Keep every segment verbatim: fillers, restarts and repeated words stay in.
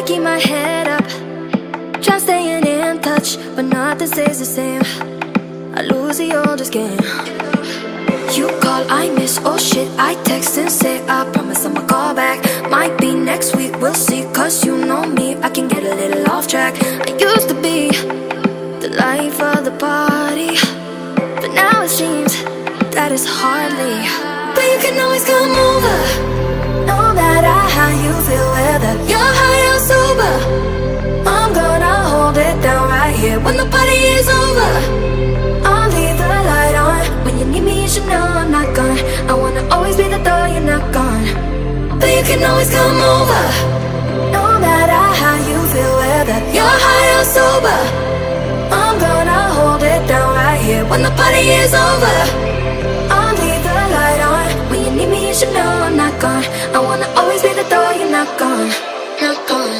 keep my head up, try staying in touch, but nothing stays the same. I lose the oldest game. You call, I miss, oh shit, I text and say I promise I'ma call back. Might be next week, we'll see, cause you know me, I can get a little off track. I used to be the life of the party, but now it seems that it's hardly. But you can always come over, no matter how you feel, whether you're high or sober. I'm gonna hold it down right here when the party is over. I'll leave the light on. When you need me, you should know I'm not gone. I wanna always be the door, you're not gone. But you can always come over, no matter how you feel, whether you're high or sober. I'm gonna hold it down right here when the party is over. I'll leave the light on. When you need me, you should know I'm not gone. I wanna always be the door, you're not gone. Not gone.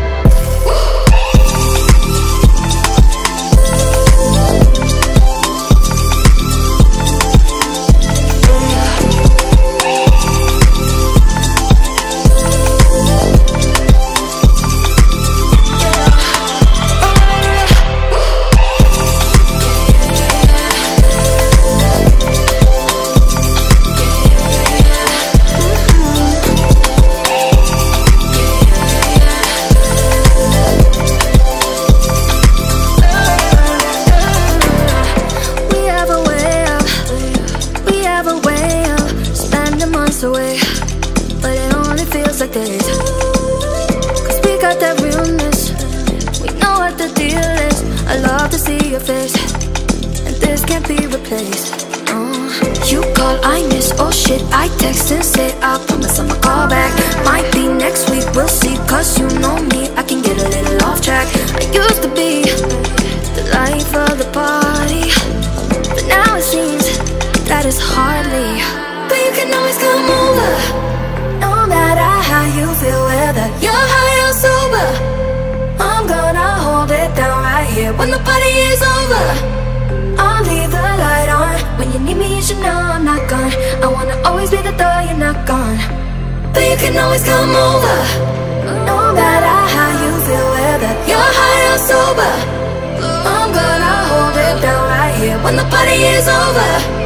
Away, but it only feels like days. Cause we got that realness, we know what the deal is. I love to see your face, and this can't be replaced. uh, You call, I miss, oh shit, I text and say I promise I'ma call back. Might be next week, we'll see, cause you know me, I can get a little off track. I used to be the life of the party, but now it seems that it's hardly. But you can always come over, no matter how you feel, whether you're high or sober. I'm gonna hold it down right here when the party is over. I'll leave the light on. When you need me, you should know I'm not gone. I wanna always be the door, you're not gone. But you can always come over, no matter how you feel, whether you're high or sober. I'm gonna hold it down right here when the party is over.